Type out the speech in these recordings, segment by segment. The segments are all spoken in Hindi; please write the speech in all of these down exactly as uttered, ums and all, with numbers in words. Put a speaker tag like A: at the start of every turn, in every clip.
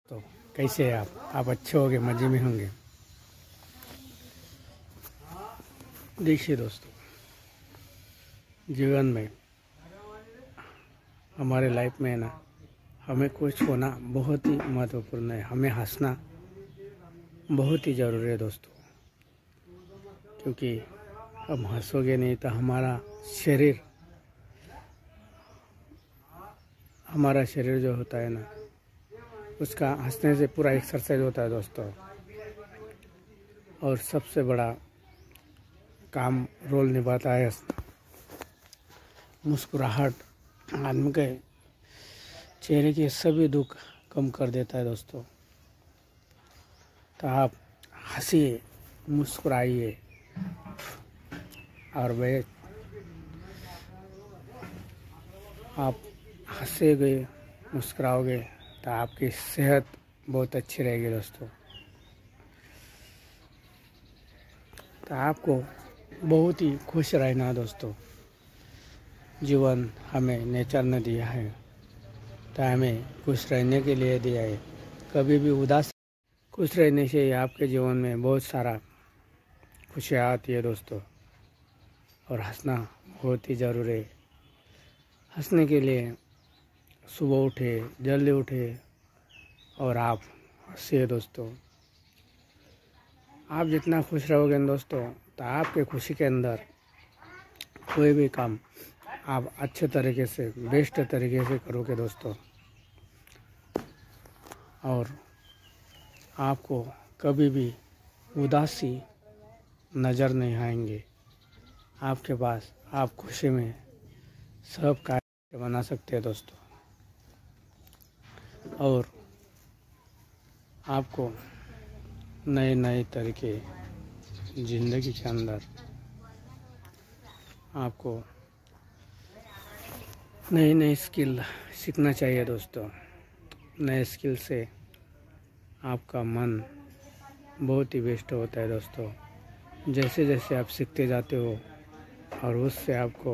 A: तो कैसे हैं आप आप अच्छे होंगे, मज़े में होंगे। देखिए दोस्तों, जीवन में हमारे लाइफ में है ना, हमें कुछ होना बहुत ही महत्वपूर्ण है। हमें हंसना बहुत ही ज़रूरी है दोस्तों, क्योंकि हम हंसोगे नहीं तो हमारा शरीर हमारा शरीर जो होता है ना, उसका हंसने से पूरा एक्सरसाइज होता है दोस्तों। और सबसे बड़ा काम रोल निभाता है मुस्कुराहट। आदमी के चेहरे के सभी दुख कम कर देता है दोस्तों। तो आप हंसिए, मुस्कुराइए और वे आप हंसेंगे, मुस्कुराओगे तो आपकी सेहत बहुत अच्छी रहेगी दोस्तों। तो आपको बहुत ही खुश रहना दोस्तों। जीवन हमें नेचर ने दिया है, तो हमें खुश रहने के लिए दिया है। कभी भी उदास खुश रहने से आपके जीवन में बहुत सारा खुशियाँ आती है दोस्तों। और हंसना बहुत ही ज़रूरी है। हंसने के लिए सुबह उठे, जल्दी उठे और आप हंसिए दोस्तों। आप जितना खुश रहोगे दोस्तों, तो आपके खुशी के अंदर कोई भी काम आप अच्छे तरीके से, बेस्ट तरीके से करोगे दोस्तों। और आपको कभी भी उदासी नज़र नहीं आएंगे। आपके पास आप खुशी में सब कार्य बना सकते हैं दोस्तों। और आपको नए नए तरीके ज़िंदगी के अंदर आपको नई नई स्किल सीखना चाहिए दोस्तों। नए स्किल से आपका मन बहुत ही बेस्ट होता है दोस्तों। जैसे जैसे आप सीखते जाते हो और उससे आपको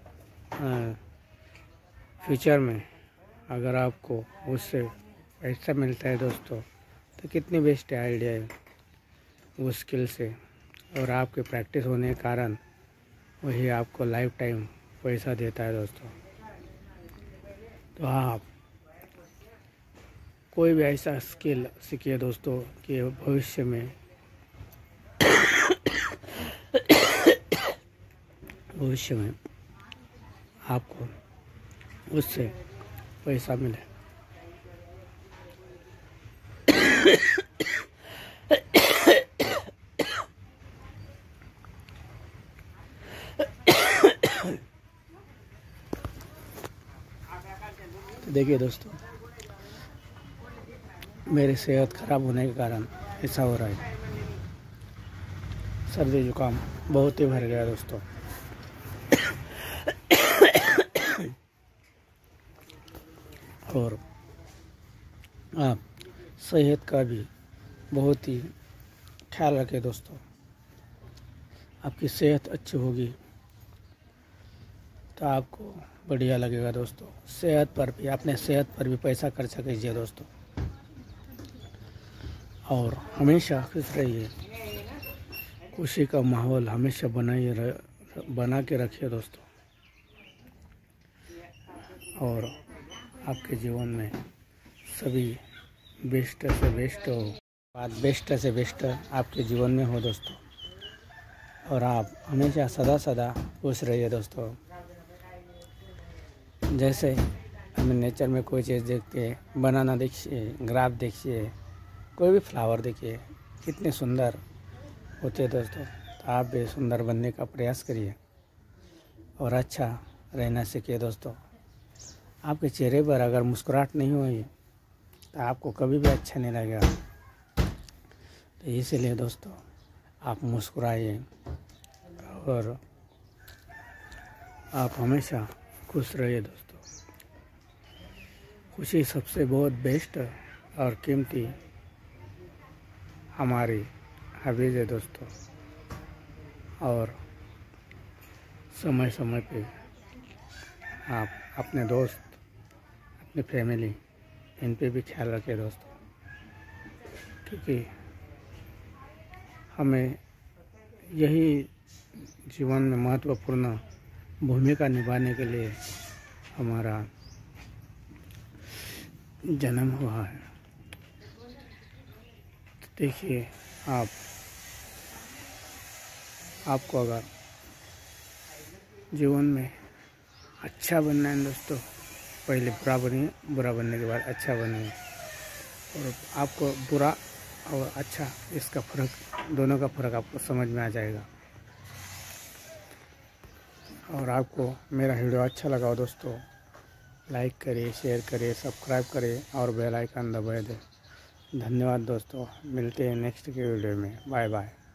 A: फ्यूचर में अगर आपको उससे पैसा मिलता है दोस्तों, तो कितनी बेस्ट आइडिया है वो स्किल से। और आपके प्रैक्टिस होने के कारण वही आपको लाइफ टाइम पैसा देता है दोस्तों। तो आप कोई भी ऐसा स्किल सीखिए दोस्तों कि भविष्य में भविष्य में आपको उससे पैसा मिले। देखिए दोस्तों, मेरी सेहत खराब होने के कारण ऐसा हो रहा है। सर्दी जुकाम बहुत ही भर गया दोस्तों। और आप सेहत का भी बहुत ही ख्याल रखें दोस्तों। आपकी सेहत अच्छी होगी तो आपको बढ़िया लगेगा दोस्तों। सेहत पर भी, अपने सेहत पर भी पैसा खर्च कीजिए दोस्तों। और हमेशा खुश रहिए। खुशी का माहौल हमेशा बनाइए बना के रखिए दोस्तों। और आपके जीवन में सभी बेस्ट से बेस्ट हो, बात बेस्ट से बेस्ट आपके जीवन में हो दोस्तों। और आप हमेशा सदा सदा खुश रहिए दोस्तों। जैसे हमें नेचर में कोई चीज़ देखते हैं, बनाना देखिए, ग्राफ देखिए, कोई भी फ्लावर देखिए, कितने सुंदर होते हैं दोस्तों। तो आप भी सुंदर बनने का प्रयास करिए और अच्छा रहना सीखिए दोस्तों। आपके चेहरे पर अगर मुस्कुराहट नहीं हुई तो आपको कभी भी अच्छा नहीं लगेगा। तो इसीलिए दोस्तों आप मुस्कुराइए और आप हमेशा खुश रहिए दोस्तों। खुशी सबसे बहुत बेस्ट और कीमती हमारी हबीज है दोस्तों। और समय समय पे आप अपने दोस्त, अपनी फैमिली, इन पे भी ख्याल रखें दोस्तों। क्योंकि हमें यही जीवन में महत्वपूर्ण भूमिका निभाने के लिए हमारा जन्म हुआ है। तो देखिए, आप आपको अगर जीवन में अच्छा बनना है दोस्तों, पहले बुरा बनिए, बुरा बनने के बाद अच्छा बनिए। और आपको बुरा और अच्छा, इसका फर्क, दोनों का फर्क आपको समझ में आ जाएगा। और आपको मेरा वीडियो अच्छा लगा हो दोस्तों, लाइक करिए, शेयर करिए, सब्सक्राइब करिए और बेल आइकन दबा दें। धन्यवाद दोस्तों, मिलते हैं नेक्स्ट के वीडियो में। Bye bye.